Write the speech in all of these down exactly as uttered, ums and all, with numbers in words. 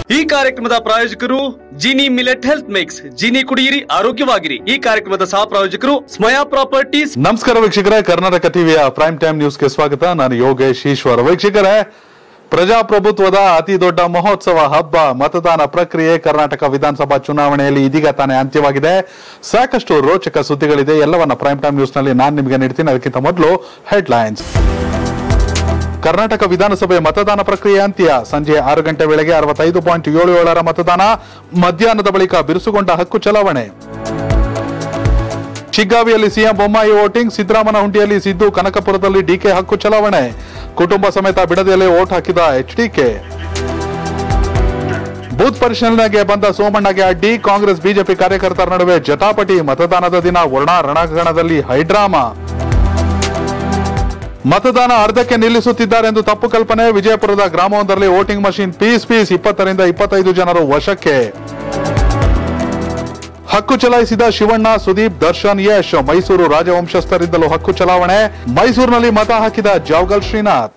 ಈ ಕಾರ್ಯಕ್ರಮದ ಪ್ರಾಯೋಜಕರು Jini millet health mix. Jini ಕುಡಿಯಿರಿ, ಆರೋಗ್ಯವಾಗಿರಿ. ಈ ಕಾರ್ಯಕ್ರಮದ ಸಹ ಪ್ರಾಯೋಜಕರು ಸ್ಮಯಾ ಪ್ರಾಪರ್ಟೀಸ್. ನಮಸ್ಕಾರ ವೀಕ್ಷಕರೇ, ಕರ್ನಾಟಕ ಟಿವಿಯ ಪ್ರೈಮ್ ಟೈಮ್ ನ್ಯೂಸ್ಗೆ ಸ್ವಾಗತ. ನಾನು ಯೋಗೇಶ್ ಈಶ್ವರ್. ವೀಕ್ಷಕರೇ, ಪ್ರಜಾಪ್ರಭುತ್ವದ ಅತಿ ದೊಡ್ಡ ಮಹೋತ್ಸವ ಹಬ್ಬ ಮತದಾನ ಪ್ರಕ್ರಿಯೆ ಕರ್ನಾಟಕ ವಿಧಾನಸಭಾ ಚುನಾವಣೆಯಲ್ಲಿ ಇದೀಗ ತಾನೇ ಅಂತ್ಯವಾಗಿದೆ. ಸಾಕಷ್ಟು ರೋಚಕ ಸುದ್ದಿಗಳಿದೆ. ಎಲ್ಲವನ್ನ ಪ್ರೈಮ್ ಟೈಮ್ ನ್ಯೂಸ್ ನಲ್ಲಿ ನಾನು ನಿಮಗೆ ನೀಡ್ತೀನಿ. ಅದಕ್ಕಿಂತ ಮೊದಲು ಹೆಡ್ಲೈನ್ಸ್. ಕರ್ನಾಟಕ ವಿಧಾನಸಭೆ ಮತದಾನ ಪ್ರಕ್ರಿಯೆ ಅಂತ್ಯ. ಸಂಜೆ ಆರು ಗಂಟೆ ವೇಳೆಗೆ ಅರವತ್ತೈದು ಪಾಯಿಂಟ್ ಏಳು ಏಳರ ಮತದಾನ. ಮಧ್ಯಾಹ್ನದ ಬಳಿಕ ಬಿರುಸುಗೊಂಡ ಹಕ್ಕು ಚಲಾವಣೆ. ಶಿಗ್ಗಾವಿಯಲ್ಲಿ ಸಿಎಂ ಬೊಮ್ಮಾಯಿ ವೋಟಿಂಗ್. ಸಿದ್ದರಾಮನಹುಂಡಿಯಲ್ಲಿ ಸಿದ್ದು, ಕನಕಪುರದಲ್ಲಿ ಡಿಕೆ ಹಕ್ಕು ಚಲಾವಣೆ. ಕುಟುಂಬ ಸಮೇತ ಬಿಡದಿಯಲ್ಲೇ ವೋಟ್ ಹಾಕಿದ ಎಚ್ಡಿಕೆ. ಬೂತ್ ಪರಿಶೀಲನೆಗೆ ಬಂದ ಸೋಮಣ್ಣಗೆ ಅಡ್ಡಿ. ಕಾಂಗ್ರೆಸ್ ಬಿಜೆಪಿ ಕಾರ್ಯಕರ್ತರ ನಡುವೆ ಜಟಾಪಟಿ. ಮತದಾನದ ದಿನ ವರ್ಣ ರಣಾಂಗಣದಲ್ಲಿ ಹೈಡ್ರಾಮಾ. ಮತದಾನ ಅರ್ಧಕ್ಕೆ ನಿಲ್ಲಿಸುತ್ತಿದ್ದಾರೆ ಎಂದು ತಪ್ಪು ಕಲ್ಪನೆ. ವಿಜಯಪುರದ ಗ್ರಾಮವೊಂದರಲ್ಲಿ ವೋಟಿಂಗ್ ಮಷಿನ್ ಪೀಸ್ ಪೀಸ್. ಇಪ್ಪತ್ತರಿಂದ ಇಪ್ಪತ್ತೈದು ಜನರು ವಶಕ್ಕೆ. ಹಕ್ಕು ಚಲಾಯಿಸಿದ ಶಿವಣ್ಣ, ಸುದೀಪ್, ದರ್ಶನ್, ಯಶ್. ಮೈಸೂರು ರಾಜವಂಶಸ್ಥರಿಂದಲೂ ಹಕ್ಕು ಚಲಾವಣೆ. ಮೈಸೂರಿನಲ್ಲಿ ಮತ ಹಾಕಿದ ಜಾವಗಲ್ ಶ್ರೀನಾಥ್.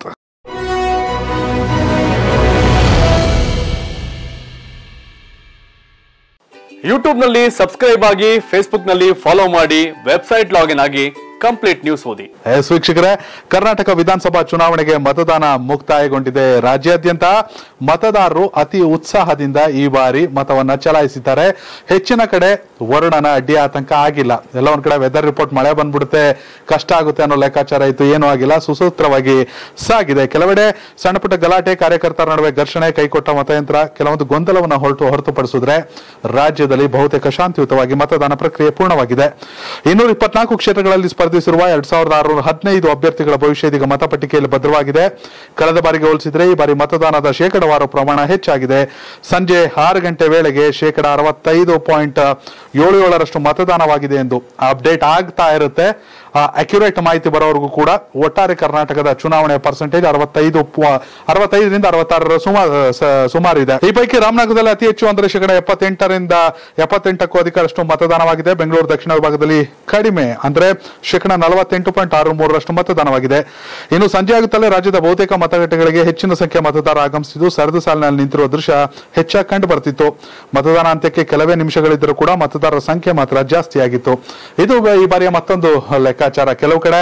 ಯೂಟ್ಯೂಬ್ ನಲ್ಲಿ ಸಬ್ಸ್ಕ್ರೈಬ್ ಆಗಿ, ಫೇಸ್ಬುಕ್ ನಲ್ಲಿ ಫಾಲೋ ಮಾಡಿ, ವೆಬ್ಸೈಟ್ ಲಾಗಿನ್ ಆಗಿ ಕಂಪ್ಲೀಟ್ ನ್ಯೂಸ್ ಓದಿ. ಎಸ್ ವೀಕ್ಷಕರೇ, ಕರ್ನಾಟಕ ವಿಧಾನಸಭಾ ಚುನಾವಣೆಗೆ ಮತದಾನ ಮುಕ್ತಾಯಗೊಂಡಿದೆ. ರಾಜ್ಯಾದ್ಯಂತ ಮತದಾರರು ಅತಿ ಉತ್ಸಾಹದಿಂದ ಈ ಬಾರಿ ಮತವನ್ನ ಚಲಾಯಿಸಿದ್ದಾರೆ. ಹೆಚ್ಚಿನ ಕಡೆ ವರುಣನ ಅಡ್ಡಿ ಆತಂಕ ಆಗಿಲ್ಲ. ಎಲ್ಲ ಒಂದ್ ಕಡೆ ವೆದರ್ ರಿಪೋರ್ಟ್ ಮಳೆ ಬಂದ್ಬಿಡುತ್ತೆ, ಕಷ್ಟ ಆಗುತ್ತೆ ಅನ್ನೋ ಲೆಕ್ಕಾಚಾರ ಇತ್ತು. ಏನೂ ಆಗಿಲ್ಲ, ಸುಸೂತ್ರವಾಗಿ ಸಾಗಿದೆ. ಕೆಲವೆಡೆ ಸಣ್ಣ ಪುಟ್ಟ ಗಲಾಟೆ, ಕಾರ್ಯಕರ್ತರ ನಡುವೆ ಘರ್ಷಣೆ, ಕೈಕೊಟ್ಟ ಮತಯಂತ್ರ, ಕೆಲವೊಂದು ಗೊಂದಲವನ್ನು ಹೊರಟು ಹೊರತುಪಡಿಸಿದ್ರೆ ರಾಜ್ಯದಲ್ಲಿ ಬಹುತೇಕ ಶಾಂತಿಯುತವಾಗಿ ಮತದಾನ ಪ್ರಕ್ರಿಯೆ ಪೂರ್ಣವಾಗಿದೆ. ಇನ್ನೂರ ಇಪ್ಪತ್ನಾಲ್ಕು ಕ್ಷೇತ್ರಗಳಲ್ಲಿ ಸ್ಪರ್ಧಿಸಿರುವ ಎರಡ್ ಸಾವಿರದ ಆರುನೂರ ಹದಿನೈದು ಅಭ್ಯರ್ಥಿಗಳ ಭವಿಷ್ಯ ಇದೀಗ ಮತಪಟ್ಟಿಕೆಯಲ್ಲಿ ಭದ್ರವಾಗಿದೆ. ಕಳೆದ ಬಾರಿಗೆ ಹೋಲಿಸಿದ್ರೆ ಈ ಬಾರಿ ಮತದಾನದ ಶೇಕಡವಾರು ಪ್ರಮಾಣ ಹೆಚ್ಚಾಗಿದೆ. ಸಂಜೆ ಆರು ಗಂಟೆ ವೇಳೆಗೆ ಶೇಕಡ ಅರವತ್ತೈದು ಪಾಯಿಂಟ್ ಏಳು ಏಳರಷ್ಟು ಮತದಾನವಾಗಿದೆ ಎಂದು ಅಪ್ಡೇಟ್ ಆಗ್ತಾ ಇರುತ್ತೆ. ಅಕ್ಯುರೇಟ್ ಮಾಹಿತಿ ಬರೋವರೆಗೂ ಕೂಡ ಒಟ್ಟಾರೆ ಕರ್ನಾಟಕದ ಚುನಾವಣೆಯ ಪರ್ಸೆಂಟೇಜ್ ಅರವತ್ತೈದು ಅರವತ್ತೈದರಿಂದ ಅರವತ್ತಾರರ ಸುಮಾರು ಇದೆ. ಈ ಪೈಕಿ ರಾಮನಗರದಲ್ಲಿ ಅತಿ ಹೆಚ್ಚು ಅಂದರೆ ಶೇಕಡ ಎಪ್ಪತ್ತೆಂಟರಿಂದ ಎಪ್ಪತ್ತೆಂಟಕ್ಕೂ ಅಧಿಕರಷ್ಟು ಮತದಾನವಾಗಿದೆ. ಬೆಂಗಳೂರು ದಕ್ಷಿಣ ವಿಭಾಗದಲ್ಲಿ ಕಡಿಮೆ ಅಂದರೆ ಶೇಕಡ ನಲವತ್ತೆಂಟು ಪಾಯಿಂಟ್ ಆರು ಮೂರರಷ್ಟು ಮತದಾನವಾಗಿದೆ. ಇನ್ನು ಸಂಜೆ ಆಗುತ್ತಲೇ ರಾಜ್ಯದ ಬಹುತೇಕ ಮತಗಟ್ಟೆಗಳಿಗೆ ಹೆಚ್ಚಿನ ಸಂಖ್ಯೆಯ ಮತದಾರ ಆಗಮಿಸಿದ್ದು ಸರದಿ ಸಾಲಿನಲ್ಲಿ ನಿಂತಿರುವ ದೃಶ್ಯ ಹೆಚ್ಚಾಗಿ ಕಂಡು ಬರ್ತಿತ್ತು. ಮತದಾನ ಅಂತ್ಯಕ್ಕೆ ಕೆಲವೇ ನಿಮಿಷಗಳಿದ್ದರೂ ಕೂಡ ಮತದಾರರ ಸಂಖ್ಯೆ ಮಾತ್ರ ಜಾಸ್ತಿಯಾಗಿತ್ತು. ಇದು ಈ ಬಾರಿಯ ಮತ್ತೊಂದು ಲೆಕ್ಕಾಚಾರ. ಕೆಲವು ಕಡೆ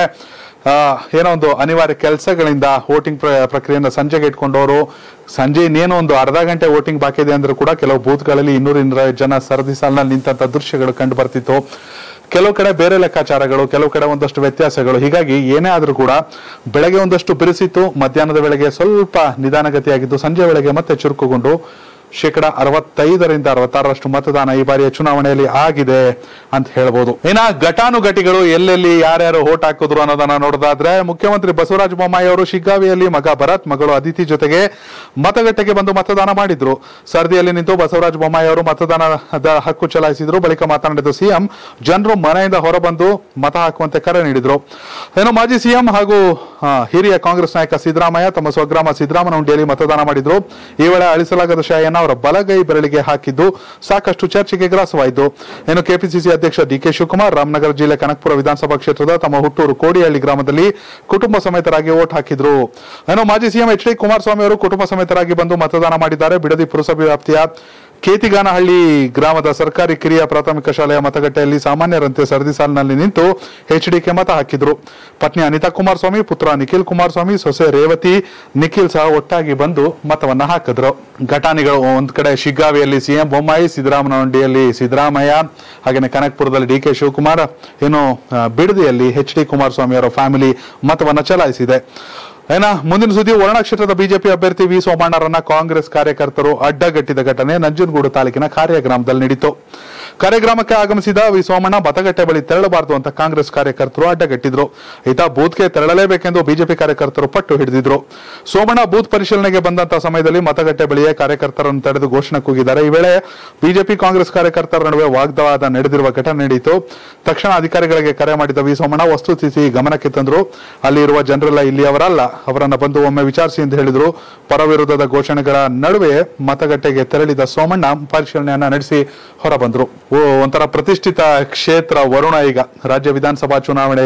ಏನೋ ಒಂದು ಅನಿವಾರ್ಯ ಕೆಲಸಗಳಿಂದ ವೋಟಿಂಗ್ ಪ್ರಕ್ರಿಯೆಯನ್ನು ಸಂಜೆಗೆ ಇಟ್ಕೊಂಡವರು ಸಂಜೆ ಇನ್ನೇನೋ ಒಂದು ಅರ್ಧ ಗಂಟೆ ವೋಟಿಂಗ್ ಬಾಕಿ ಇದೆ ಅಂದ್ರೂ ಕೂಡ ಕೆಲವು ಬೂತ್ಗಳಲ್ಲಿ ಇನ್ನೂರ ಇನ್ನೂರ ಜನ ಸರದಿ ಸಾಲಿನಲ್ಲಿ ನಿಂತ ದೃಶ್ಯಗಳು ಕಂಡು ಬರ್ತಿತ್ತು. ಕೆಲವು ಕಡೆ ಬೇರೆ ಲೆಕ್ಕಾಚಾರಗಳು, ಕೆಲವು ಕಡೆ ಒಂದಷ್ಟು ವ್ಯತ್ಯಾಸಗಳು. ಹೀಗಾಗಿ ಏನೇ ಆದ್ರೂ ಕೂಡ ಬೆಳಗ್ಗೆ ಒಂದಷ್ಟು ಬಿರುಸಿತ್ತು, ಮಧ್ಯಾಹ್ನದ ವೇಳೆಗೆ ಸ್ವಲ್ಪ ನಿಧಾನಗತಿಯಾಗಿದ್ದು, ಸಂಜೆ ವೇಳೆಗೆ ಮತ್ತೆ ಚುರುಕುಗೊಂಡು ಶೇಕಡ ಅರವತ್ತೈದರಿಂದ ಅರವತ್ತಾರರಷ್ಟು ಮತದಾನ ಈ ಬಾರಿಯ ಚುನಾವಣೆಯಲ್ಲಿ ಆಗಿದೆ ಅಂತ ಹೇಳ್ಬೋದು. ಇನ್ನ ಘಟಾನುಘಟಿಗಳು ಎಲ್ಲೆಲ್ಲಿ ಯಾರ್ಯಾರು ವೋಟ್ ಹಾಕಿದ್ರು ಅನ್ನೋದನ್ನ ನೋಡೋದಾದ್ರೆ, ಮುಖ್ಯಮಂತ್ರಿ ಬಸವರಾಜ ಬೊಮ್ಮಾಯಿ ಅವರು ಶಿಗ್ಗಾವಿಯಲ್ಲಿ ಮಗ ಭರತ್, ಮಗಳು ಅದಿತಿ ಜೊತೆಗೆ ಮತಗಟ್ಟೆಗೆ ಬಂದು ಮತದಾನ ಮಾಡಿದ್ರು. ಸರದಿಯಲ್ಲಿ ನಿಂತು ಬಸವರಾಜ ಬೊಮ್ಮಾಯಿ ಅವರು ಮತದಾನದ ಹಕ್ಕು ಚಲಾಯಿಸಿದ್ರು. ಬಳಿಕ ಮಾತನಾಡಿದ ಸಿಎಂ, ಜನರು ಮನೆಯಿಂದ ಹೊರಬಂದು ಮತ ಹಾಕುವಂತೆ ಕರೆ ನೀಡಿದ್ರು. ಏನು ಮಾಜಿ ಸಿಎಂ ಹಾಗೂ ಹಿರಿಯ ಕಾಂಗ್ರೆಸ್ ನಾಯಕ ಸಿದ್ದರಾಮಯ್ಯ ತಮ್ಮ ಸ್ವಗ್ರಾಮ ಸಿದ್ದರಾಮನಹುಂಡಿಯಲ್ಲಿ ಮತದಾನ ಮಾಡಿದ್ರು. ಈ ವೇಳೆ ಅಳಿಸಲಾಗದ ಶಾಯಿಯನ್ನು ಅವರ ಬಲಗೈ ಬೆರಳಿಗೆ ಹಾಕಿದ್ದು ಸಾಕಷ್ಟು ಚರ್ಚೆಗೆ ಗ್ರಾಸವಾಯಿತು. ಇನ್ನು ಕೆಪಿಸಿಸಿ ಅಧ್ಯಕ್ಷ ಡಿಕೆ ಶಿವಕುಮಾರ್ ರಾಮನಗರ ಜಿಲ್ಲೆ ಕನಕಪುರ ವಿಧಾನಸಭಾ ಕ್ಷೇತ್ರದ ತಮ್ಮ ಹುಟ್ಟೂರು ಕೋಡಿಹಳ್ಳಿ ಗ್ರಾಮದಲ್ಲಿ ಕುಟುಂಬ ಸಮೇತರಾಗಿ ವೋಟ್ ಹಾಕಿದ್ರು. ಇನ್ನು ಮಾಜಿ ಸಿಎಂ ಎಚ್ ಡಿ ಕುಮಾರಸ್ವಾಮಿ ಅವರು ಕುಟುಂಬ ಸಮೇತರಾಗಿ ಬಂದು ಮತದಾನ ಮಾಡಿದ್ದಾರೆ. ಬಿಡದಿ ಪುರಸಭೆ ವ್ಯಾಪ್ತಿಯ ಕೇತಿಗಾನಹಳ್ಳಿ ಗ್ರಾಮದ ಸರ್ಕಾರಿ ಕಿರಿಯ ಪ್ರಾಥಮಿಕ ಶಾಲೆಯ ಮತಗಟ್ಟೆಯಲ್ಲಿ ಸಾಮಾನ್ಯರಂತೆ ಸರದಿ ಸಾಲಿನಲ್ಲಿ ನಿಂತು ಎಚ್ಡಿಕೆ ಮತ ಹಾಕಿದ್ರು. ಪತ್ನಿ ಅನಿತಾ ಕುಮಾರಸ್ವಾಮಿ, ಪುತ್ರ ನಿಖಿಲ್ ಕುಮಾರಸ್ವಾಮಿ, ಸೊಸೆ ರೇವತಿ, ನಿಖಿಲ್ ಸಹ ಒಟ್ಟಾಗಿ ಬಂದು ಮತವನ್ನ ಹಾಕಿದ್ರು. ಘಟಾನಿಗಳು ಒಂದ್ ಕಡೆ ಶಿಗ್ಗಾವಿಯಲ್ಲಿ ಸಿಎಂ ಬೊಮ್ಮಾಯಿ, ಸಿದ್ದರಾಮನಹುಂಡಿಯಲ್ಲಿ ಸಿದ್ದರಾಮಯ್ಯ, ಹಾಗೆಯೇ ಕನಕಪುರದಲ್ಲಿ ಡಿ ಕೆ ಶಿವಕುಮಾರ್, ಇನ್ನು ಬಿಡದಿಯಲ್ಲಿ ಎಚ್ ಡಿ ಕುಮಾರಸ್ವಾಮಿ ಅವರ ಫ್ಯಾಮಿಲಿ ಮತವನ್ನ ಚಲಾಯಿಸಿದೆ. ಏನ ಮುಂದಿನ ಸುದ್ದಿ, ವರ್ಣ ಕ್ಷೇತ್ರದ ಬಿಜೆಪಿ ಅಭ್ಯರ್ಥಿ ವಿ ಸೋಮಣ್ಣರನ್ನ ಕಾಂಗ್ರೆಸ್ ಕಾರ್ಯಕರ್ತರು ಅಡ್ಡಗಟ್ಟಿದ ಘಟನೆ ನಂಜನಗೂಡು ತಾಲೂಕಿನ ಕಾರ್ಯಗ್ರಾಮದಲ್ಲಿ ನಡೆಯಿತು. ಕಾರ್ಯಗ್ರಾಮಕ್ಕೆ ಆಗಮಿಸಿದ ವಿ ಸೋಮಣ್ಣ ಮತಗಟ್ಟೆ ಬಳಿ ತೆರಳಬಾರದು ಅಂತ ಕಾಂಗ್ರೆಸ್ ಕಾರ್ಯಕರ್ತರು ಅಡ್ಡಗಟ್ಟಿದ್ರು. ಈತ ಬೂತ್ಗೆ ತೆರಳಲೇಬೇಕೆಂದು ಬಿಜೆಪಿ ಕಾರ್ಯಕರ್ತರು ಪಟ್ಟು ಹಿಡಿದಿದ್ರು. ಸೋಮಣ್ಣ ಬೂತ್ ಪರಿಶೀಲನೆಗೆ ಬಂದಂತಹ ಸಮಯದಲ್ಲಿ ಮತಗಟ್ಟೆ ಬಳಿಯೇ ಕಾರ್ಯಕರ್ತರನ್ನು ತಡೆದು ಘೋಷಣೆ ಕೂಗಿದ್ದಾರೆ. ಈ ವೇಳೆ ಬಿಜೆಪಿ ಕಾಂಗ್ರೆಸ್ ಕಾರ್ಯಕರ್ತರ ನಡುವೆ ವಾಗ್ವಾದ ನಡೆದಿರುವ ಘಟನೆ ನಡೆಯಿತು. ತಕ್ಷಣ ಅಧಿಕಾರಿಗಳಿಗೆ ಕರೆ ಮಾಡಿದ ವಿ ಸೋಮಣ್ಣ ವಸ್ತುಸ್ಥಿತಿ ಗಮನಕ್ಕೆ ತಂದ್ರು. ಅಲ್ಲಿ ಇರುವ ಜನರೆಲ್ಲ ಇಲ್ಲಿಯವರಲ್ಲ, ಅವರನ್ನ ಬಂದು ಒಮ್ಮೆ ವಿಚಾರಿಸಿ ಎಂದು ಹೇಳಿದ್ರು. ಪರ ವಿರೋಧದ ಘೋಷಣೆಗಳ ನಡುವೆ ಮತಗಟ್ಟೆಗೆ ತೆರಳಿದ ಸೋಮಣ್ಣ ಪರಿಶೀಲನೆಯನ್ನ ನಡೆಸಿ ಹೊರಬಂದ್ರು. ಒಂಥರ ಪ್ರತಿಷ್ಠಿತ ಕ್ಷೇತ್ರ ವರುಣ ಈಗ ರಾಜ್ಯ ವಿಧಾನಸಭಾ ಚುನಾವಣೆಯಲ್ಲಿ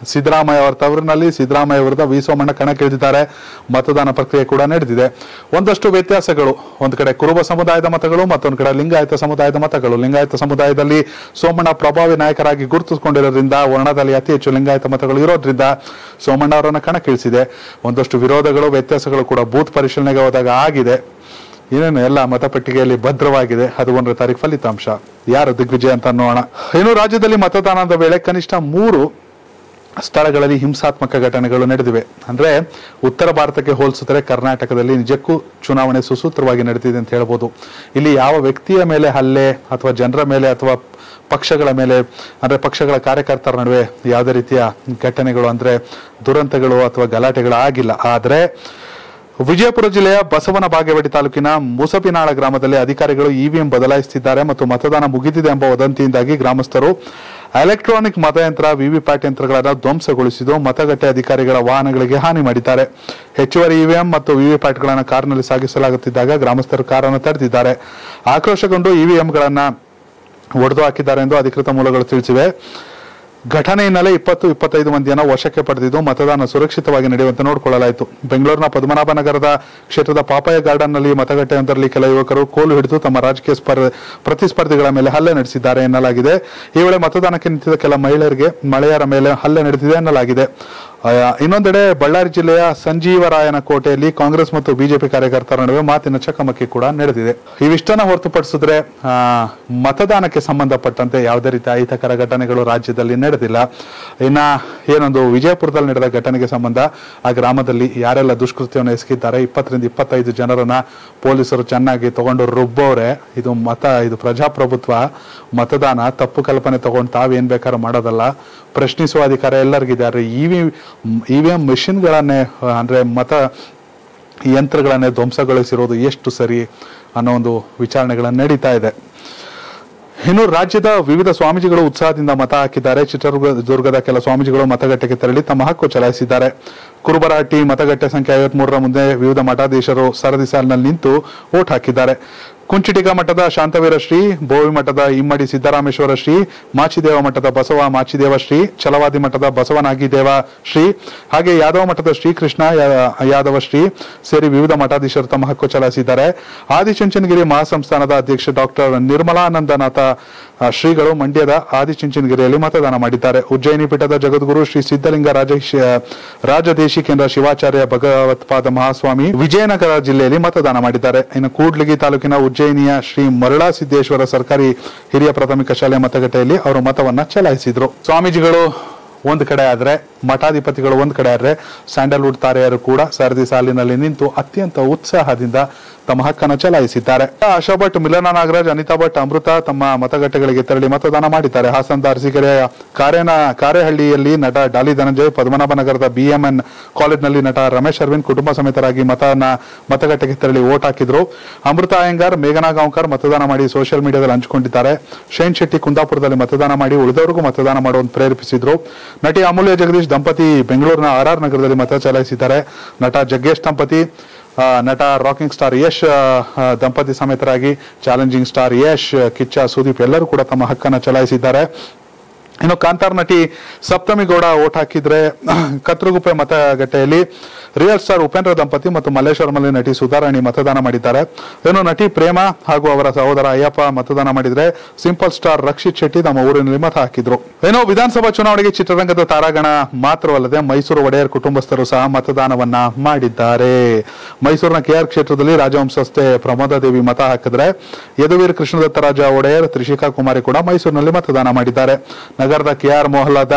ಸಿದ್ದರಾಮಯ್ಯ ಅವರ ತವರಿನಲ್ಲಿ ಸಿದ್ದರಾಮಯ್ಯ ವಿರುದ್ಧ ವಿ ಸೋಮಣ್ಣ ಕಣಕ್ಕಿಳಿದಿದ್ದಾರೆ. ಮತದಾನ ಪ್ರಕ್ರಿಯೆ ಕೂಡ ನಡೆದಿದೆ. ಒಂದಷ್ಟು ವ್ಯತ್ಯಾಸಗಳು, ಒಂದು ಕಡೆ ಕುರುಬ ಸಮುದಾಯದ ಮತಗಳು, ಮತ್ತೊಂದು ಕಡೆ ಲಿಂಗಾಯತ ಸಮುದಾಯದ ಮತಗಳು. ಲಿಂಗಾಯತ ಸಮುದಾಯದಲ್ಲಿ ಸೋಮಣ್ಣ ಪ್ರಭಾವಿ ನಾಯಕರಾಗಿ ಗುರುತಿಸಿಕೊಂಡಿರೋದ್ರಿಂದ ವರ್ಣದಲ್ಲಿ ಅತಿ ಹೆಚ್ಚು ಲಿಂಗಾಯತ ಮತಗಳು ಇರೋದ್ರಿಂದ ಸೋಮಣ್ಣ ಅವರನ್ನು ಕಣಕ್ಕಿಳಿಸಿದೆ. ಒಂದಷ್ಟು ವಿರೋಧಗಳು, ವ್ಯತ್ಯಾಸಗಳು ಕೂಡ ಬೂತ್ ಪರಿಶೀಲನೆಗೆ ಹೋದಾಗ ಆಗಿದೆ. ಏನೇನು ಎಲ್ಲ ಮತಪಟ್ಟಿಗೆಯಲ್ಲಿ ಭದ್ರವಾಗಿದೆ. ಹದಿಮೂರನೇ ತಾರೀಕು ಫಲಿತಾಂಶ ಯಾರು ದಿಗ್ವಿಜಯ ಅಂತ ನೋಡೋಣ. ಇನ್ನು ರಾಜ್ಯದಲ್ಲಿ ಮತದಾನದ ವೇಳೆ ಕನಿಷ್ಠ ಮೂರು ಸ್ಥಳಗಳಲ್ಲಿ ಹಿಂಸಾತ್ಮಕ ಘಟನೆಗಳು ನಡೆದಿವೆ. ಅಂದ್ರೆ ಉತ್ತರ ಭಾರತಕ್ಕೆ ಹೋಲಿಸಿದರೆ ಕರ್ನಾಟಕದಲ್ಲಿ ನಿಜಕ್ಕೂ ಚುನಾವಣೆ ಸುಸೂತ್ರವಾಗಿ ನಡೆದಿದೆ ಅಂತ ಹೇಳ್ಬೋದು. ಇಲ್ಲಿ ಯಾವ ವ್ಯಕ್ತಿಯ ಮೇಲೆ ಹಲ್ಲೆ ಅಥವಾ ಜನರ ಮೇಲೆ ಅಥವಾ ಪಕ್ಷಗಳ ಮೇಲೆ ಅಂದ್ರೆ ಪಕ್ಷಗಳ ಕಾರ್ಯಕರ್ತರ ನಡುವೆ ಯಾವುದೇ ರೀತಿಯ ಘಟನೆಗಳು ಅಂದ್ರೆ ದುರಂತಗಳು ಅಥವಾ ಗಲಾಟೆಗಳು ಆಗಿಲ್ಲ. ಆದರೆ ವಿಜಯಪುರ ಜಿಲ್ಲೆಯ ಬಸವನ ಬಾಗೇವಾಡಿ ತಾಲೂಕಿನ ಮುಸಪಿನಾಳ ಗ್ರಾಮದಲ್ಲಿ ಅಧಿಕಾರಿಗಳು ಇವಿಎಂ ಬದಲಾಯಿಸುತ್ತಿದ್ದಾರೆ ಮತ್ತು ಮತದಾನ ಮುಗಿದಿದೆ ಎಂಬ ವದಂತಿಯಿಂದಾಗಿ ಗ್ರಾಮಸ್ಥರು ಎಲೆಕ್ಟ್ರಾನಿಕ್ ಮತಯಂತ್ರ ವಿವಿಪ್ಯಾಟ್ ಯಂತ್ರಗಳನ್ನು ಧ್ವಂಸಗೊಳಿಸಿದ್ದು ಮತಗಟ್ಟೆ ಅಧಿಕಾರಿಗಳ ವಾಹನಗಳಿಗೆ ಹಾನಿ ಮಾಡಿದ್ದಾರೆ. ಹೆಚ್ಚುವರಿ ಇವಿಎಂ ಮತ್ತು ವಿವಿಪ್ಯಾಟ್ಗಳನ್ನು ಕಾರಿನಲ್ಲಿ ಸಾಗಿಸಲಾಗುತ್ತಿದ್ದಾಗ ಗ್ರಾಮಸ್ಥರು ಕಾರನ್ನು ತಡೆದಿದ್ದಾರೆ. ಆಕ್ರೋಶಗೊಂಡು ಇವಿಎಂಗಳನ್ನು ಒಡೆದು ಹಾಕಿದ್ದಾರೆ ಎಂದು ಅಧಿಕೃತ ಮೂಲಗಳು ತಿಳಿಸಿವೆ. ಘಟನೆ ಹಿನ್ನೆಲೆ ಇಪ್ಪತ್ತು ಇಪ್ಪತ್ತೈದು ಮಂದಿಯನ್ನು ವಶಕ್ಕೆ ಪಡೆದಿದ್ದು ಮತದಾನ ಸುರಕ್ಷಿತವಾಗಿ ನಡೆಯುವಂತೆ ನೋಡಿಕೊಳ್ಳಲಾಯಿತು. ಬೆಂಗಳೂರಿನ ಪದ್ಮನಾಭ ನಗರದ ಕ್ಷೇತ್ರದ ಪಾಪಯ್ಯ ಗಾರ್ಡನ್ನಲ್ಲಿ ಮತಗಟ್ಟೆಯೊಂದರಲ್ಲಿ ಕೆಲ ಯುವಕರು ಕೋಲು ಹಿಡಿದು ತಮ್ಮ ರಾಜಕೀಯ ಸ್ಪರ್ಧೆ ಪ್ರತಿಸ್ಪರ್ಧಿಗಳ ಮೇಲೆ ಹಲ್ಲೆ ನಡೆಸಿದ್ದಾರೆ ಎನ್ನಲಾಗಿದೆ. ಈ ವೇಳೆ ಮತದಾನಕ್ಕೆ ನಿಂತಿದ್ದ ಕೆಲ ಮಹಿಳೆಯರಿಗೆ ಮಳೆಯರ ಮೇಲೆ ಹಲ್ಲೆ ನಡೆದಿದೆ ಎನ್ನಲಾಗಿದೆ. ಇನ್ನೊಂದೆಡೆ ಬಳ್ಳಾರಿ ಜಿಲ್ಲೆಯ ಸಂಜೀವರಾಯನ ಕೋಟೆಯಲ್ಲಿ ಕಾಂಗ್ರೆಸ್ ಮತ್ತು ಬಿಜೆಪಿ ಕಾರ್ಯಕರ್ತರ ನಡುವೆ ಮಾತಿನ ಚಕಮಕಿ ಕೂಡ ನಡೆದಿದೆ. ಇವಿಷ್ಟನ್ನ ಹೊರತುಪಡಿಸಿದ್ರೆ ಆ ಮತದಾನಕ್ಕೆ ಸಂಬಂಧಪಟ್ಟಂತೆ ಯಾವುದೇ ರೀತಿಯ ಅಹಿತಕರ ಘಟನೆಗಳು ರಾಜ್ಯದಲ್ಲಿ ನಡೆದಿಲ್ಲ. ಇನ್ನ ಏನೊಂದು ವಿಜಯಪುರದಲ್ಲಿ ನಡೆದ ಘಟನೆಗೆ ಸಂಬಂಧ ಆ ಗ್ರಾಮದಲ್ಲಿ ಯಾರೆಲ್ಲ ದುಷ್ಕೃತ್ಯವನ್ನು ಎಸಗಿದ್ದಾರೆ, ಇಪ್ಪತ್ತರಿಂದ ಇಪ್ಪತ್ತೈದು ಜನರನ್ನ ಪೊಲೀಸರು ಚೆನ್ನಾಗಿ ತಗೊಂಡು ರುಬ್ಬೋರೆ. ಇದು ಮತ ಇದು ಪ್ರಜಾಪ್ರಭುತ್ವ, ಮತದಾನ ತಪ್ಪು ಕಲ್ಪನೆ ತಗೊಂಡು ತಾವೇನ್ ಬೇಕಾದ್ರೂ ಮಾಡೋದಲ್ಲ. ಪ್ರಶ್ನಿಸುವ ಅಧಿಕಾರ ಎಲ್ಲರಿಗಿದ್ದಾರೆ. ಇವಿ ಇವಿಎಂ ಮೆಷಿನ್ಗಳನ್ನೇ ಅಂದ್ರೆ ಮತ ಯಂತ್ರಗಳನ್ನೇ ಧ್ವಂಸಗೊಳಿಸಿರೋದು ಎಷ್ಟು ಸರಿ ಅನ್ನೋ ಒಂದು ವಿಚಾರಣೆಗಳನ್ನು ನಡೀತಾ ಇದೆ. ಇನ್ನು ರಾಜ್ಯದ ವಿವಿಧ ಸ್ವಾಮೀಜಿಗಳು ಉತ್ಸಾಹದಿಂದ ಮತ ಹಾಕಿದ್ದಾರೆ. ಚಿತ್ರದುರ್ಗದ ಕೆಲ ಸ್ವಾಮೀಜಿಗಳು ಮತಗಟ್ಟೆಗೆ ತೆರಳಿ ತಮ್ಮ ಹಕ್ಕು ಚಲಾಯಿಸಿದ್ದಾರೆ. ಕುರುಬರಹಟ್ಟಿ ಮತಗಟ್ಟೆ ಸಂಖ್ಯೆ ಐವತ್ತ್ ಮೂರರ ಮುಂದೆ ವಿವಿಧ ಮಠಾಧೀಶರು ಸರದಿ ಸಾಲಿನಲ್ಲಿ ನಿಂತು ವೋಟ್ ಹಾಕಿದ್ದಾರೆ. ಕುಂಚಿಟಿಗ ಮಠದ ಶಾಂತವೀರ ಶ್ರೀ, ಬೋವಿ ಮಠದ ಇಮ್ಮಡಿ ಸಿದ್ದರಾಮೇಶ್ವರ ಶ್ರೀ, ಮಾಚಿದೇವ ಮಠದ ಬಸವ ಮಾಚಿದೇವ ಶ್ರೀ, ಛಲವಾದಿ ಮಠದ ಬಸವನಾಗಿದೇವ ಶ್ರೀ, ಹಾಗೆ ಯಾದವ ಮಠದ ಶ್ರೀಕೃಷ್ಣ ಯಾದವ ಶ್ರೀ ಸೇರಿ ವಿವಿಧ ಮಠಾಧೀಶರು ತಮ್ಮ ಹಕ್ಕು ಚಲಾಯಿಸಿದ್ದಾರೆ. ಆದಿಚುಂಚನಗಿರಿ ಮಹಾಸಂಸ್ಥಾನದ ಅಧ್ಯಕ್ಷ ಡಾಕ್ಟರ್ ನಿರ್ಮಲಾನಂದನಾಥ ಶ್ರೀಗಳು ಮಂಡ್ಯದ ಆದಿಚುಂಚನಗಿರಿಯಲ್ಲಿ ಮತದಾನ ಮಾಡಿದ್ದಾರೆ. ಉಜ್ಜಯಿನಿ ಪೀಠದ ಜಗದ್ಗುರು ಶ್ರೀ ಸಿದ್ಧಲಿಂಗ ರಾಜೇಶ್ ರಾಜದೇಶಿಕೇಂದ್ರ ಶಿವಾಚಾರ್ಯ ಭಗವತ್ಪಾದ ಮಹಾಸ್ವಾಮಿ ವಿಜಯನಗರ ಜಿಲ್ಲೆಯಲ್ಲಿ ಮತದಾನ ಮಾಡಿದ್ದಾರೆ. ಇನ್ನು ಕೂಡ್ಲಿಗಿ ತಾಲೂಕಿನ ಉಜ್ಜಯಿನಿಯ ಶ್ರೀ ಮರಳಾ ಸಿದ್ದೇಶ್ವರ ಸರ್ಕಾರಿ ಹಿರಿಯ ಪ್ರಾಥಮಿಕ ಶಾಲೆ ಮತಗಟ್ಟೆಯಲ್ಲಿ ಅವರು ಮತವನ್ನ ಚಲಾಯಿಸಿದ್ರು. ಸ್ವಾಮೀಜಿಗಳು ಒಂದು ಕಡೆ ಆದ್ರೆ, ಮಠಾಧಿಪತಿಗಳು ಒಂದು ಕಡೆ ಆದ್ರೆ, ಸ್ಯಾಂಡಲ್ವುಡ್ ತಾರೆಯರು ಕೂಡ ಸರದಿ ಸಾಲಿನಲ್ಲಿ ನಿಂತು ಅತ್ಯಂತ ಉತ್ಸಾಹದಿಂದ ತಮ್ಮ ಹಕ್ಕನ್ನು ಚಲಾಯಿಸಿದ್ದಾರೆ. ಆಶಾ ಭಟ್, ಮಿಲನ ನಾಗರಾಜ್, ಅನಿತಾ ಭಟ್, ಅಮೃತ ತಮ್ಮ ಮತಗಟ್ಟೆಗಳಿಗೆ ತೆರಳಿ ಮತದಾನ ಮಾಡಿದ್ದಾರೆ. ಹಾಸನದ ಅರಸೀಕೆರೆಯ ಕಾರೇನ ಕಾರೆಹಳ್ಳಿಯಲ್ಲಿ ನಟ ಡಾಲಿ ಧನಂಜಯ್, ಪದ್ಮನಾಭ ನಗರದ ಬಿಎಂಎನ್ ಕಾಲೇಜ್ನಲ್ಲಿ ನಟ ರಮೇಶ್ ಅರವಿಂದ್ ಕುಟುಂಬ ಸಮೇತರಾಗಿ ಮತನ ಮತಗಟ್ಟೆಗೆ ತೆರಳಿ ವೋಟ್ ಹಾಕಿದ್ರು. ಅಮೃತ ಅಯ್ಯಂಗಾರ್, ಮೇಘನಾ ಗಾಂವ್ಕರ್ ಮತದಾನ ಮಾಡಿ ಸೋಷಿಯಲ್ ಮೀಡಿಯಾದಲ್ಲಿ ಹಂಚಿಕೊಂಡಿದ್ದಾರೆ. ಶೈನ್ ಶೆಟ್ಟಿ ಕುಂದಾಪುರದಲ್ಲಿ ಮತದಾನ ಮಾಡಿ ಉಳಿದವರಿಗೂ ಮತದಾನ ಮಾಡುವಂತೆ ಪ್ರೇರೇಪಿಸಿದ್ರು. ನಟಿ ಅಮೂಲ್ಯ ಜಗದೀಶ್ ದಂಪತಿ ಬೆಂಗಳೂರಿನ ಆರ್ ಆರ್ ನಗರದಲ್ಲಿ ಮತ ಚಲಾಯಿಸಿದ್ದಾರೆ. ನಟ ಜಗ್ಗೇಶ್ ದಂಪತಿ, ನಟ ರಾಕಿಂಗ್ ಸ್ಟಾರ್ ಯಶ್ ದಂಪತಿ ಸಮೇತರಾಗಿ ಚಾಲೆಂಜಿಂಗ್ ಸ್ಟಾರ್ ಯಶ್, ಕಿಚ್ಚ ಸುದೀಪ್ ಎಲ್ಲರೂ ಕೂಡ ತಮ್ಮ ಹಕ್ಕನ್ನು ಚಲಾಯಿಸಿದ್ದಾರೆ. ಇನ್ನು ಕಾಂತಾರ್ ನಟಿ ಸಪ್ತಮಿ ಗೌಡ ವೋಟ್ ಹಾಕಿದ್ರೆ ಕತ್ರಗುಪ್ಪೆ ಮತಗಟ್ಟೆಯಲ್ಲಿ ರಿಯಲ್ ಸ್ಟಾರ್ ಉಪೇಂದ್ರ ದಂಪತಿ ಮತ್ತು ಮಲ್ಲೇಶ್ವರಮಲ್ಲಿ ನಟಿ ಸುಧಾರಾಣಿ ಮತದಾನ ಮಾಡಿದ್ದಾರೆ. ಇನ್ನು ನಟಿ ಪ್ರೇಮ ಹಾಗೂ ಅವರ ಸಹೋದರ ಅಯ್ಯಪ್ಪ ಮತದಾನ ಮಾಡಿದ್ರೆ ಸಿಂಪಲ್ ಸ್ಟಾರ್ ರಕ್ಷಿತ್ ಶೆಟ್ಟಿ ತಮ್ಮ ಊರಿನಲ್ಲಿ ಮತ ಹಾಕಿದ್ರು. ಇನ್ನು ವಿಧಾನಸಭಾ ಚುನಾವಣೆಗೆ ಚಿತ್ರರಂಗದ ತಾರಾಗಣ ಮಾತ್ರವಲ್ಲದೆ ಮೈಸೂರು ಒಡೆಯರ್ ಕುಟುಂಬಸ್ಥರು ಸಹ ಮತದಾನವನ್ನ ಮಾಡಿದ್ದಾರೆ. ಮೈಸೂರಿನ ಕೆಆರ್ ಕ್ಷೇತ್ರದಲ್ಲಿ ರಾಜವಂಶಸ್ಥೆ ಪ್ರಮೋದ ದೇವಿ ಮತ ಹಾಕಿದ್ರೆ ಯದುವೀರ್ ಕೃಷ್ಣದತ್ತ ರಾಜ ಒಡೆಯರ್, ತ್ರಿಷಿಕಾ ಕುಮಾರಿ ಕೂಡ ಮೈಸೂರಿನಲ್ಲಿ ಮತದಾನ ಮಾಡಿದ್ದಾರೆ. ನಗರದ ಕೆಆರ್ ಮೊಹಲ್ಲಾದ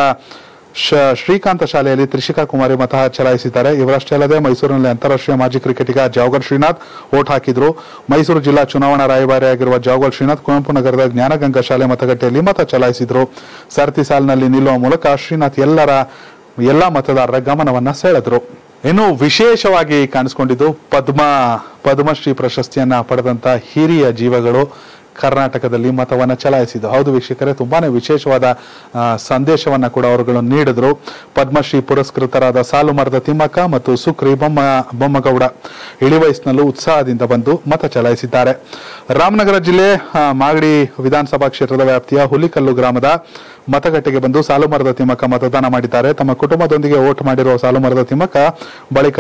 ಶ್ರೀಕಾಂತ ಶಾಲೆಯಲ್ಲಿ ತ್ರಿಷಿಕಾ ಕುಮಾರಿ ಮತ ಚಲಾಯಿಸಿದ್ದಾರೆ. ಇವರಷ್ಟೇ ಅಲ್ಲದೆ ಮೈಸೂರಿನಲ್ಲಿ ಅಂತಾರಾಷ್ಟ್ರೀಯ ಮಾಜಿ ಕ್ರಿಕೆಟಿಗ ಜಾವಗಲ್ ಶ್ರೀನಾಥ್ ವೋಟ್ ಹಾಕಿದ್ರು. ಮೈಸೂರು ಜಿಲ್ಲಾ ಚುನಾವಣಾ ರಾಯಭಾರಿಯಾಗಿರುವ ಜಾವಗಲ್ ಶ್ರೀನಾಥ್ ಕುವೆಂಪು ನಗರದ ಜ್ಞಾನಗಂಗಾ ಶಾಲೆ ಮತಗಟ್ಟೆಯಲ್ಲಿ ಮತ ಚಲಾಯಿಸಿದ್ರು. ಸರತಿ ಸಾಲಿನಲ್ಲಿ ನಿಲ್ಲುವ ಮೂಲಕ ಶ್ರೀನಾಥ್ ಎಲ್ಲರ ಎಲ್ಲ ಮತದಾರರ ಗಮನವನ್ನ ಸೆಳೆದ್ರು. ಇನ್ನು ವಿಶೇಷವಾಗಿ ಕಾಣಿಸಿಕೊಂಡಿದ್ದು ಪದ್ಮ ಪದ್ಮಶ್ರೀ ಪ್ರಶಸ್ತಿಯನ್ನ ಪಡೆದಂತ ಹಿರಿಯ ಜೀವಗಳು ಕರ್ನಾಟಕದಲ್ಲಿ ಮತವನ್ನ ಚಲಾಯಿಸಿದ್ದು. ಹೌದು ವೀಕ್ಷಕರೇ, ತುಂಬಾನೇ ವಿಶೇಷವಾದ ಸಂದೇಶವನ್ನ ಕೂಡ ಅವರುಗಳು ನೀಡಿದ್ರು. ಪದ್ಮಶ್ರೀ ಪುರಸ್ಕೃತರಾದ ಸಾಲುಮರದ ತಿಮ್ಮಕ್ಕ ಮತ್ತು ಸುಕ್ರಿ ಬೊಮ್ಮ ಬೊಮ್ಮಗೌಡ ಇಳಿ ವಯಸ್ಸಿನಲ್ಲೂ ಉತ್ಸಾಹದಿಂದ ಬಂದು ಮತ ಚಲಾಯಿಸಿದ್ದಾರೆ. ರಾಮನಗರ ಜಿಲ್ಲೆ ಮಾಗಡಿ ವಿಧಾನಸಭಾ ಕ್ಷೇತ್ರದ ವ್ಯಾಪ್ತಿಯ ಹುಲಿಕಲ್ಲು ಗ್ರಾಮದ ಮತಗಟ್ಟೆಗೆ ಬಂದು ಸಾಲುಮರದ ತಿಮ್ಮಕ್ಕ ಮತದಾನ ಮಾಡಿದ್ದಾರೆ. ತಮ್ಮ ಕುಟುಂಬದೊಂದಿಗೆ ವೋಟ್ ಮಾಡಿರುವ ಸಾಲುಮರದ ತಿಮ್ಮಕ್ಕ ಬಳಿಕ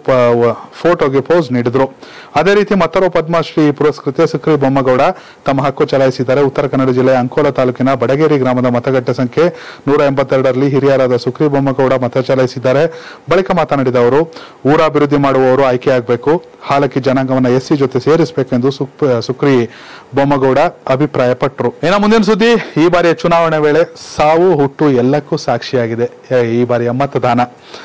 ಫೋಟೋಗೆ ಪೋಸ್ ನೀಡಿದ್ರು. ಅದೇ ರೀತಿ ಮತ್ತೋರ್ವ ಪದ್ಮಶ್ರೀ ಪುರಸ್ಕೃತೆ ಸುಕ್ರಿ ಬೊಮ್ಮಗೌಡ ತಮ್ಮ ಹಕ್ಕು ಚಲಾಯಿಸಿದ್ದಾರೆ. ಉತ್ತರ ಕನ್ನಡ ಜಿಲ್ಲೆಯ ಅಂಕೋಲ ತಾಲೂಕಿನ ಬಡಗೇರಿ ಗ್ರಾಮದ ಮತಗಟ್ಟೆ ಸಂಖ್ಯೆ ನೂರ ಎಂಬತ್ತೆರಡರಲ್ಲಿ ಹಿರಿಯರಾದ ಸುಕ್ರಿ ಬೊಮ್ಮಗೌಡ ಮತ ಚಲಾಯಿಸಿದ್ದಾರೆ. ಬಳಿಕ ಮಾತನಾಡಿದ ಅವರು, ಊರಾಭಿವೃದ್ಧಿ ಮಾಡುವವರು ಆಯ್ಕೆಯಾಗಬೇಕು, ಹಾಲಕ್ಕಿ ಜನಾಂಗವನ್ನ ಎಸ್ಸಿ ಜೊತೆ ಸೇರಿಸಬೇಕೆಂದು ಸುಕ್ರಿ ಬೊಮ್ಮಗೌಡ ಅಭಿಪ್ರಾಯಪಟ್ಟರು. ಇನ್ನು ಮುಂದಿನ ಸುದ್ದಿ, ಈ ಬಾರಿಯ ಚುನಾವಣೆ ವೇಳೆ ಸಾವು ಹುಟ್ಟು ಎಲ್ಲಕ್ಕೂ ಸಾಕ್ಷಿಯಾಗಿದೆ ಈ ಬಾರಿಯ ಮತದಾನ.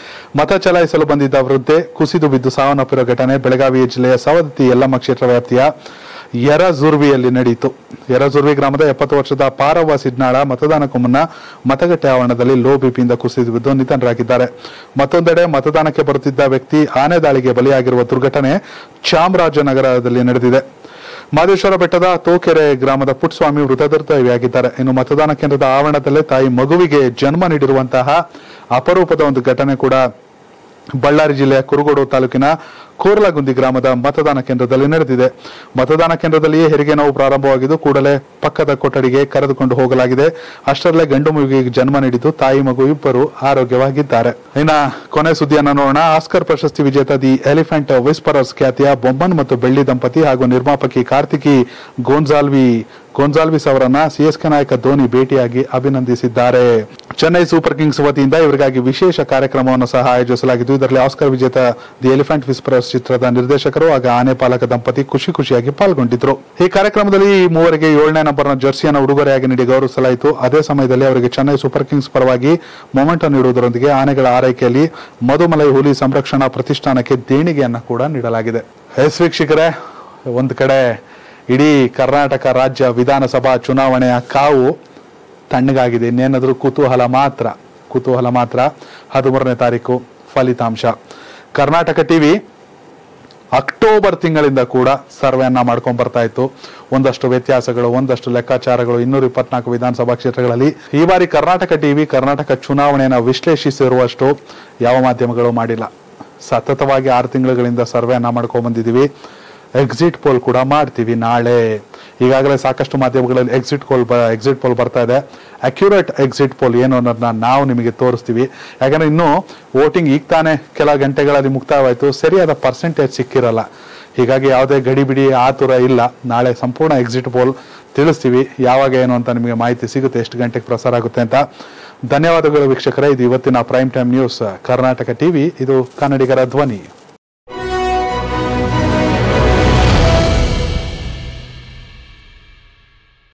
ಮತ ಚಲಾಯಿಸಲು ಬಂದಿದ್ದ ವೃದ್ಧೆ ಕುಸಿದು ಬಿದ್ದು ಸಾವನ್ನಪ್ಪಿರುವ ಘಟನೆ ಬೆಳಗಾವಿ ಜಿಲ್ಲೆಯ ಸವದತ್ತಿ ಯಲ್ಲಮ್ಮ ಕ್ಷೇತ್ರ ವ್ಯಾಪ್ತಿಯ ಯರಜುರ್ವಿಯಲ್ಲಿ ನಡೆಯಿತು. ಯರಜುರ್ವಿ ಗ್ರಾಮದ ಎಪ್ಪತ್ತು ವರ್ಷದ ಪಾರವ್ವ ಸಿಡ್ನಾಳ ಮತದಾನಕ್ಕೂ ಮುನ್ನ ಮತಗಟ್ಟೆ ಆವರಣದಲ್ಲಿ ಲೋ ಬಿಪಿಯಿಂದ ಕುಸಿದು ಬಿದ್ದು ನಿಧನರಾಗಿದ್ದಾರೆ. ಮತ್ತೊಂದೆಡೆ ಮತದಾನಕ್ಕೆ ಬರುತ್ತಿದ್ದ ವ್ಯಕ್ತಿ ಆನೆ ದಾಳಿಗೆ ಬಲಿಯಾಗಿರುವ ದುರ್ಘಟನೆ ಚಾಮರಾಜನಗರದಲ್ಲಿ ನಡೆದಿದೆ. ಮಾದೇಶ್ವರ ಬೆಟ್ಟದ ತೋಕೆರೆ ಗ್ರಾಮದ ಪುಟ್ಟಸ್ವಾಮಿ ಮೃತದೇಹಿಯಾಗಿದ್ದಾರೆ. ಇನ್ನು ಮತದಾನ ಕೇಂದ್ರದ ಆವರಣದಲ್ಲೇ ತಾಯಿ ಮಗುವಿಗೆ ಜನ್ಮ ನೀಡಿರುವಂತಹ ಅಪರೂಪದ ಒಂದು ಘಟನೆ ಕೂಡ ಬಳ್ಳಾರಿ ಜಿಲ್ಲೆಯ ಕುರುಗೋಡು ತಾಲೂಕಿನ ಕೋರ್ಲಗುಂದಿ ಗ್ರಾಮದ ಮತದಾನ ಕೇಂದ್ರದಲ್ಲಿ ನಡೆದಿದೆ. ಮತದಾನ ಕೇಂದ್ರದಲ್ಲಿಯೇ ಹೆರಿಗೆ ನೋವು ಪ್ರಾರಂಭವಾಗಿದ್ದು ಕೂಡಲೇ ಪಕ್ಕದ ಕೊಠಡಿಗೆ ಕರೆದುಕೊಂಡು ಹೋಗಲಾಗಿದೆ. ಅಷ್ಟರಲ್ಲೇ ಗಂಡು ಮಗುವಿಗೆ ಜನ್ಮ ನೀಡಿದ್ದು ತಾಯಿ ಮಗು ಇಬ್ಬರು ಆರೋಗ್ಯವಾಗಿದ್ದಾರೆ. ಇನ್ನ ಕೊನೆ ಸುದ್ದಿಯನ್ನು ನೋಡೋಣ. ಆಸ್ಕರ್ ಪ್ರಶಸ್ತಿ ವಿಜೇತ ದಿ ಎಲಿಫೆಂಟ್ ವಿಸ್ಪರರ್ಸ್ ಖ್ಯಾತಿಯ ಬೊಮ್ಮನ್ ಮತ್ತು ಬೆಳ್ಳಿ ದಂಪತಿ ಹಾಗೂ ನಿರ್ಮಾಪಕಿ ಕಾರ್ತಿಕಿ ಗೋನ್ಸಾಲ್ವಿ ಗೋನ್ಸಾಲ್ವಿಸ್ ಅವರನ್ನ ಸಿಎಸ್ಕೆ ನಾಯಕ ಧೋನಿ ಭೇಟಿಯಾಗಿ ಅಭಿನಂದಿಸಿದ್ದಾರೆ. ಚೆನ್ನೈ ಸೂಪರ್ ಕಿಂಗ್ಸ್ ವತಿಯಿಂದ ಇವರಿಗಾಗಿ ವಿಶೇಷ ಕಾರ್ಯಕ್ರಮವನ್ನು ಸಹ ಆಯೋಜಿಸಲಾಗಿದ್ದು, ಇದರಲ್ಲಿ ಆಸ್ಕರ್ ವಿಜೇತ ದಿ ಎಲಿಫೆಂಟ್ ವಿಸ್ಪರರ್ಸ್ ಚಿತ್ರದ ನಿರ್ದೇಶಕರು ಹಾಗೂ ಆನೆ ಪಾಲಕ ದಂಪತಿ ಖುಷಿ ಖುಷಿಯಾಗಿ ಪಾಲ್ಗೊಂಡಿದ್ರು. ಈ ಕಾರ್ಯಕ್ರಮದಲ್ಲಿ ಈ ಮೂವರಿಗೆ ಏಳನೇ ನಂಬರ್ನ ಜರ್ಸಿಯನ್ನು ಉಡುಗೊರೆಯಾಗಿ ನೀಡಿ ಗೌರವಿಸಲಾಯಿತು. ಅದೇ ಸಮಯದಲ್ಲಿ ಅವರಿಗೆ ಚೆನ್ನೈ ಸೂಪರ್ ಕಿಂಗ್ಸ್ ಪರವಾಗಿ ಮೊಮೆಂಟೋ ನೀಡುವುದರೊಂದಿಗೆ ಆನೆಗಳ ಆರೈಕೆಯಲ್ಲಿ ಮಧುಮಲೈ ಹುಲಿ ಸಂರಕ್ಷಣಾ ಪ್ರತಿಷ್ಠಾನಕ್ಕೆ ದೇಣಿಗೆಯನ್ನು ಕೂಡ ನೀಡಲಾಗಿದೆ. ಎಸ್ ವೀಕ್ಷಕರೇ, ಒಂದು ಕಡೆ ಇಡೀ ಕರ್ನಾಟಕ ರಾಜ್ಯ ವಿಧಾನಸಭಾ ಚುನಾವಣೆಯ ಕಾವು ತಣ್ಣಗಾಗಿದೆ. ಇನ್ನೇನಾದರೂ ಕುತೂಹಲ ಮಾತ್ರ ಕುತೂಹಲ ಮಾತ್ರ ಹದಿಮೂರನೇ ತಾರೀಕು ಫಲಿತಾಂಶ. ಕರ್ನಾಟಕ ಟಿವಿ ಅಕ್ಟೋಬರ್ ತಿಂಗಳಿಂದ ಕೂಡ ಸರ್ವೆಯನ್ನ ಮಾಡ್ಕೊಂಡ್ ಬರ್ತಾ ಇತ್ತು. ಒಂದಷ್ಟು ವ್ಯತ್ಯಾಸಗಳು, ಒಂದಷ್ಟು ಲೆಕ್ಕಾಚಾರಗಳು ಇನ್ನೂರ ಇಪ್ಪತ್ನಾಲ್ಕು ವಿಧಾನಸಭಾ ಕ್ಷೇತ್ರಗಳಲ್ಲಿ. ಈ ಬಾರಿ ಕರ್ನಾಟಕ ಟಿವಿ ಕರ್ನಾಟಕ ಚುನಾವಣೆಯನ್ನು ವಿಶ್ಲೇಷಿಸಿರುವಷ್ಟು ಯಾವ ಮಾಧ್ಯಮಗಳು ಮಾಡಿಲ್ಲ. ಸತತವಾಗಿ ಆರು ತಿಂಗಳುಗಳಿಂದ ಸರ್ವೆಯನ್ನ ಮಾಡ್ಕೊಂಡ್ ಬಂದಿದ್ದೀವಿ. ಎಕ್ಸಿಟ್ ಪೋಲ್ ಕೂಡ ಮಾಡ್ತೀವಿ ನಾಳೆ. ಈಗಾಗಲೇ ಸಾಕಷ್ಟು ಮಾಧ್ಯಮಗಳಲ್ಲಿ ಎಕ್ಸಿಟ್ ಪೋಲ್ ಎಕ್ಸಿಟ್ ಪೋಲ್ ಬರ್ತಾ ಇದೆ. ಅಕ್ಯುರೇಟ್ ಎಕ್ಸಿಟ್ ಪೋಲ್ ಏನು ಅನ್ನೋದನ್ನ ನಾವು ನಿಮಗೆ ತೋರಿಸ್ತೀವಿ. ಯಾಕಂದ್ರೆ ಇನ್ನು ವೋಟಿಂಗ್ ಈಗ ತಾನೇ ಕೆಲ ಗಂಟೆಗಳಲ್ಲಿ ಮುಕ್ತಾಯವಾಯಿತು, ಸರಿಯಾದ ಪರ್ಸೆಂಟೇಜ್ ಸಿಕ್ಕಿರಲ್ಲ. ಹೀಗಾಗಿ ಯಾವುದೇ ಗಡಿಬಿಡಿ ಆತುರ ಇಲ್ಲ. ನಾಳೆ ಸಂಪೂರ್ಣ ಎಕ್ಸಿಟ್ ಪೋಲ್ ತಿಳಿಸ್ತೀವಿ, ಯಾವಾಗ ಏನು ಅಂತ ನಿಮಗೆ ಮಾಹಿತಿ ಸಿಗುತ್ತೆ, ಎಷ್ಟು ಗಂಟೆಗೆ ಪ್ರಸಾರ ಆಗುತ್ತೆ ಅಂತ. ಧನ್ಯವಾದಗಳು ವೀಕ್ಷಕರೇ. ಇದು ಇವತ್ತಿನ prime time news Karnataka TV, ಇದು ಕನ್ನಡಿಗರ ಧ್ವನಿ.